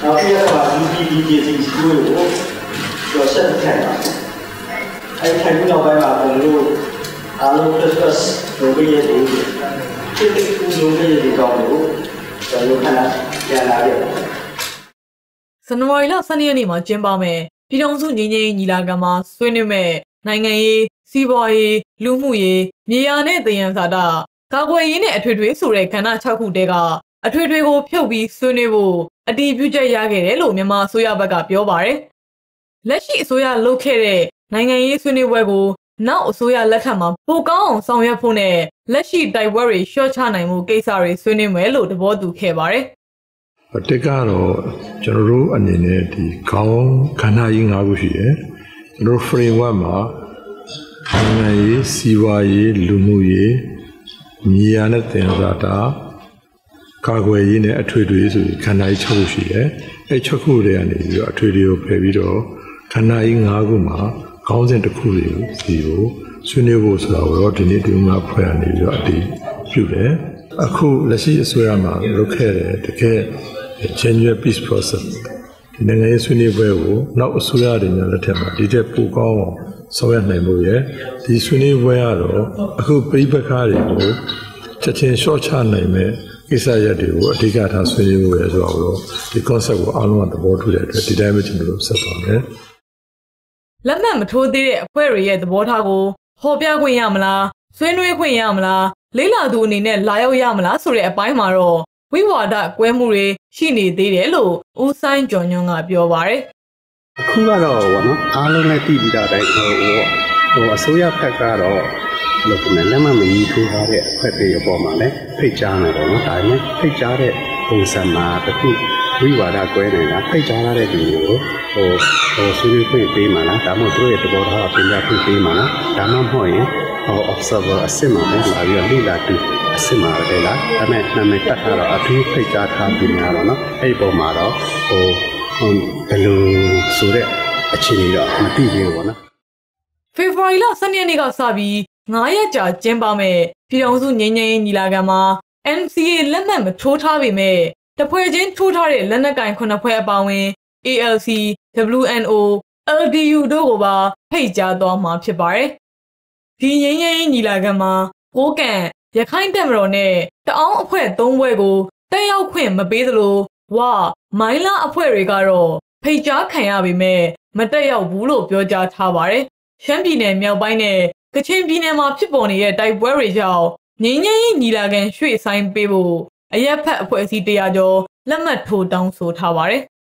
နောက်ပြီးတော့ဒီစီကိုကျော်ဆက်ထိုင်ပါအဲ့ထိုင်ပြီးတော့ပိုင်းမှာဘုံလို့အားလုံး plus လုပ်ရတဲ့ဒီလုပ်ရတဲ့ကောင်းလို့ကျွန်တော်ခဏပြန်လာခဲ့ဇန်နဝါရီလ12ရက်နေ့မှာကျင်းပမယ်ပြည်ထောင်စုငြိမ်းချမ်းရေးညီလာခံမှာဆွေးနွေးမဲ့နိုင်ငံရေးစီးပွားရေးလူမှုရေးမြေယာနဲ့သယံဇာတကာကွယ်ရေးနဲ့အထွေထွေဆိုတဲ့ကဏ္ဍ6ခုတည်းကအထွေထွေကိုဖြုတ်ပြီးဆွေးနွေးဖို့အတည်ပြုချက်ရခဲ့တယ်လို့မြန်မာအစိုးရဘက်ကပြောပါတယ်။လက်ရှိအစိုးရလုပ်ခဲ့တဲ့နိုင်ငံရေးဆွေးနွေးပွဲကိုနောက်အစိုးရလက်ထက်မှာပိုကောင်းအောင်ဆောင်ရွက်ဖို့နဲ့လက်ရှိတိုက်ပွဲတွေရှော့ချနိုင်မှုကိစ္စတွေဆွေးနွေးမယ်လို့သဘောတူခဲ့ပါတယ်။တစ်ကတော့ကျွန်တော်တို့အနေနဲ့ဒီခေါင်းခန္ဓာကြီး၅ခုရှိတယ်။ကျွန်တော် framework မှာနိုင်ငံရေးစီးပွားရေးလူမှုရေးမြေယာနဲ့သင်္သာတာကာကွယ်ရေးနဲ့အထွေထွေဆိုပြီးခန္ဓာကြီး6ခုရှိတယ်။အဲ့6ခုတွေကနေပြီးတော့အထွေထွေကိုဖယ်ပြီးတော့ခန္ဓာကြီး၅ခုမှာခေါင်းစဉ်တစ်ခုတွေကိုစီကိုဆွေးနွေးဖို့ဆိုတာကိုတော့ဒီနေ့ဒီမှာဖွဲ့ရနေပြီးတော့အတည်ပြုတယ်။အခုလက်ရှိအစိုးရမှာလုပ်ခဲ့တဲ့တကယ် genuine peace process ဒီနိုင်ငံရေးဆွေးနွေးပွဲကိုနောက်အစိုးရတွေနဲ့လက်ထက်မှာဒီတဲ့ပိုကောင်းအောင်ဆောင်ရွက်နိုင်ဖို့ရယ်ဒီဆွေးနွေးပွဲကတော့အခုပြည်ပခါတွေကိုချက်ချင်း short ချနိုင်မဲ့ကိစ္စရပ်တွေကိုအဓိကထားဆွေးနွေးဖို့ရယ်ဆိုတော့ဒီ concept ကိုအားလုံးကသဘောတူတဲ့အတွက်ဒီတိုင်းပဲကျွန်တော်တို့ဆက်သွားမယ်လက်မှတ်မထိုးသေးတဲ့အဖွဲ့တွေရဲ့သဘောထားကိုဟောပြခွင့်ရမလားဆွေးနွေးခွင့်ရမလားလေးလာသူအနေနဲ့လာရောက်ရမလားဆိုတဲ့အပိုင်းမှာတော့ဝိဝါဒကွဲမှုတွေရှိနေသေးတယ်လို့ဦးဆိုင်ကျော်ညွန့်ကပြောပါတယ်အခုကတော့ဗောနော်အားလုံးလည်းသိပြီးတော့တိုင်းဟိုအစိုးရဘက်ကတော့လို့ပြန်လက်မှတ်မရေးထိုးထားတဲ့အဖွဲ့တွေအပေါ်မှာလည်းဖိတ်ကြားနေတော့နော်ဒါပေမဲ့ဖိတ်ကြားတဲ့ပုံစံမှာတခုဝိဝါဒကွဲနေတာဖိတ်ကြားရတဲ့လူတွေကိုဆွေးနွေးခွင့်ပေးမှာလားဒါမှမဟုတ်သူရဲ့သဘောထားကိုပြင်ပြခွင့်ပေးမှာလားဒါမှမဟုတ်ရင်observer အစစ်မှာလည်းလာပြီးတော့လေ့လာသူအစစ်မှာလည်းလားဒါပေမဲ့နာမည်တက်တာတော့အထူးဖိတ်ကြားထားပြီးများတော့နော်အဲ့ဒီပုံမှာတော့ဘယ်လိုဆိုတဲ့အခြေအနေတော့မသိသေးဘူးပေါ့နော်ဖေဖော်ဝါရီလ12ရက်နေ့ကစပြီး9ရက်ကြာကျင်းပမဲ့ပြည်ထောင်စုငြိမ်းချမ်းရေးညီလာခံမှာ NCA လက်မှတ်မထိုးထားပေမဲ့တဖွဲ့ချင်းထိုးထားတဲ့လက်နက်ကင်9ဖွဲ့အပါအဝင် ALC, WNO, LDU တို့ကိုပါဖိတ်ကြားသွားမှာဖြစ်ပါတယ်။ဒီငြိမ်းချမ်းရေးညီလာခံမှာကိုကန့်ရခိုင်တပ်မတော်နဲ့တအောင်းအဖွဲ့3ဖွဲ့ကိုတက်ရောက်ခွင့်မပေးသလိုမိုင်းလာအဖွဲ့တွေကတော့ဖိတ်ကြားခံရပေမဲ့မတက်ရောက်ဘူးလို့ပြောကြားထားပါတယ်။ရှမ်းပြည်နယ်မြောက်ပိုင်းနဲ့ကချင်ပြည်နယ်မှာဖြစ်ပေါ်နေတဲ့တိုက်ပွဲတွေကြောင့်ငြိမ်းချမ်းရေးညီလာခံရွှေ့ဆိုင်းပေးဖို့အရက်ဖက်အဖွဲ့အစည်း100ကျော်လက်မှတ်ထိုးတောင်းဆိုထားပါတယ်